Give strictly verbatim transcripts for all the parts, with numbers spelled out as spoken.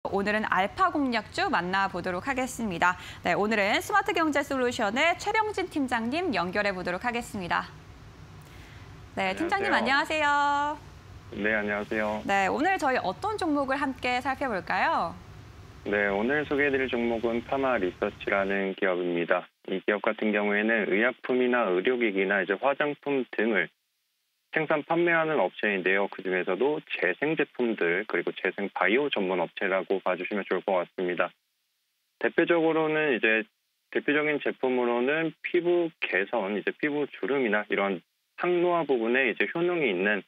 오늘은 알파 공략주 만나보도록 하겠습니다. 네, 오늘은 스마트경제솔루션의 최병진 팀장님 연결해 보도록 하겠습니다. 네, 팀장님 안녕하세요. 네, 안녕하세요. 네, 오늘 저희 어떤 종목을 함께 살펴볼까요? 네, 오늘 소개해드릴 종목은 파마 리서치라는 기업입니다. 이 기업 같은 경우에는 의약품이나 의료기기나 이제 화장품 등을 생산 판매하는 업체인데요. 그중에서도 재생 제품들 그리고 재생 바이오 전문 업체라고 봐주시면 좋을 것 같습니다. 대표적으로는 이제 대표적인 제품으로는 피부 개선, 이제 피부 주름이나 이런 항노화 부분에 이제 효능이 있는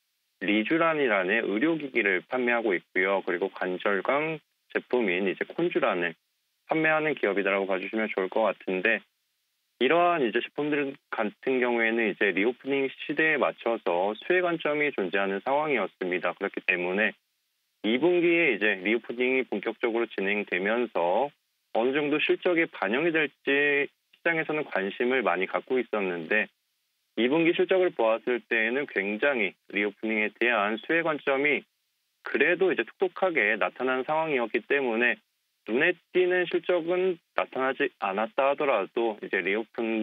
리쥬란이라는 의료기기를 판매하고 있고요. 그리고 관절강 제품인 이제 콘쥬란을 판매하는 기업이라고 봐주시면 좋을 것 같은데, 이러한 이제 제품들 같은 경우에는 이제 리오프닝 시대에 맞춰서 수혜 관점이 존재하는 상황이었습니다. 그렇기 때문에 이 분기에 이제 리오프닝이 본격적으로 진행되면서 어느 정도 실적이 반영이 될지 시장에서는 관심을 많이 갖고 있었는데, 이 분기 실적을 보았을 때에는 굉장히 리오프닝에 대한 수혜 관점이 그래도 이제 톡톡하게 나타난 상황이었기 때문에 눈에 띄는 실적은 나타나지 않았다 하더라도 이제 리오프닝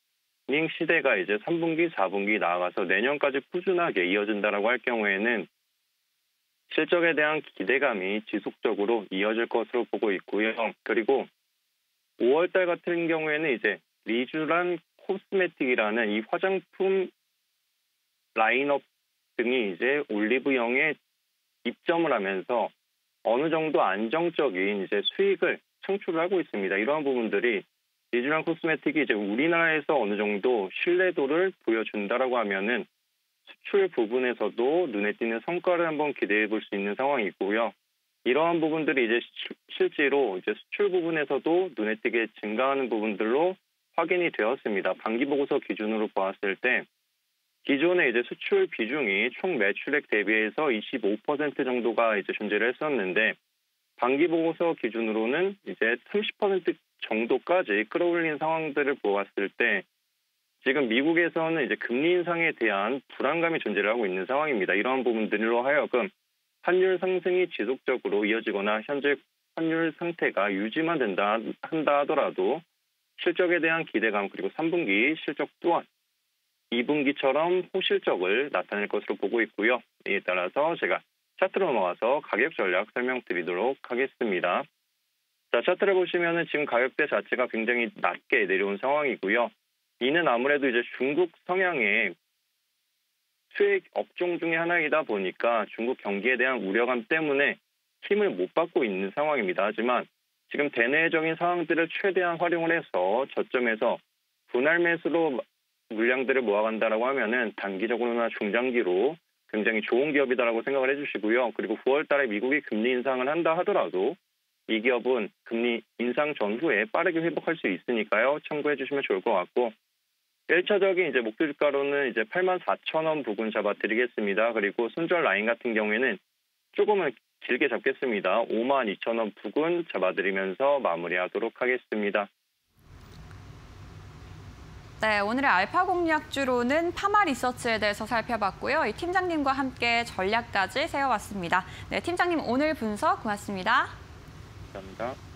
시대가 이제 삼 분기, 사 분기 나아가서 내년까지 꾸준하게 이어진다라고 할 경우에는 실적에 대한 기대감이 지속적으로 이어질 것으로 보고 있고요. 그리고 오월 달 같은 경우에는 이제 리쥬란 코스메틱이라는 이 화장품 라인업 등이 이제 올리브영에 입점을 하면서 어느 정도 안정적인 이제 수익을 창출을 하고 있습니다. 이러한 부분들이 리쥬란 코스메틱이 이제 우리나라에서 어느 정도 신뢰도를 보여준다라고 하면은 수출 부분에서도 눈에 띄는 성과를 한번 기대해 볼 수 있는 상황이고요. 이러한 부분들이 이제 실제로 이제 수출 부분에서도 눈에 띄게 증가하는 부분들로 확인이 되었습니다. 반기 보고서 기준으로 보았을 때 기존의 이제 수출 비중이 총 매출액 대비해서 이십오 퍼센트 정도가 이제 존재를 했었는데, 반기 보고서 기준으로는 이제 삼십 퍼센트 정도까지 끌어올린 상황들을 보았을 때 지금 미국에서는 이제 금리 인상에 대한 불안감이 존재를 하고 있는 상황입니다. 이러한 부분들로 하여금 환율 상승이 지속적으로 이어지거나 현재 환율 상태가 유지만 된다 한다 하더라도 실적에 대한 기대감 그리고 삼 분기 실적 또한 이 분기처럼 호실적을 나타낼 것으로 보고 있고요. 이에 따라서 제가 차트로 넘어가서 가격 전략 설명드리도록 하겠습니다. 자, 차트를 보시면은 지금 가격대 자체가 굉장히 낮게 내려온 상황이고요. 이는 아무래도 이제 중국 성향의 수익 업종 중에 하나이다 보니까 중국 경기에 대한 우려감 때문에 힘을 못 받고 있는 상황입니다. 하지만 지금 대내적인 상황들을 최대한 활용을 해서 저점에서 분할 매수로 물량들을 모아간다라고 하면은 단기적으로나 중장기로 굉장히 좋은 기업이다라고 생각을 해주시고요. 그리고 구월 달에 미국이 금리 인상을 한다 하더라도 이 기업은 금리 인상 전후에 빠르게 회복할 수 있으니까요. 참고해 주시면 좋을 것 같고, 일 차적인 이제 목표 주가로는 이제 팔만 사천 원 부근 잡아드리겠습니다. 그리고 손절 라인 같은 경우에는 조금은 길게 잡겠습니다. 오만 이천 원 부근 잡아드리면서 마무리하도록 하겠습니다. 네, 오늘의 알파 공략주로는 파마 리서치에 대해서 살펴봤고요. 이 팀장님과 함께 전략까지 세워봤습니다. 네, 팀장님 오늘 분석 고맙습니다. 감사합니다.